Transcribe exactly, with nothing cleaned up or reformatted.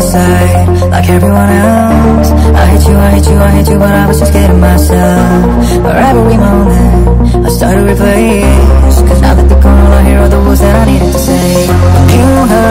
side like everyone else. I hate you, I hate you, I hate you, but I was just kidding myself. But every moment I started to replace, cause now that they're gone, all I hear are the words that I needed to say. You heard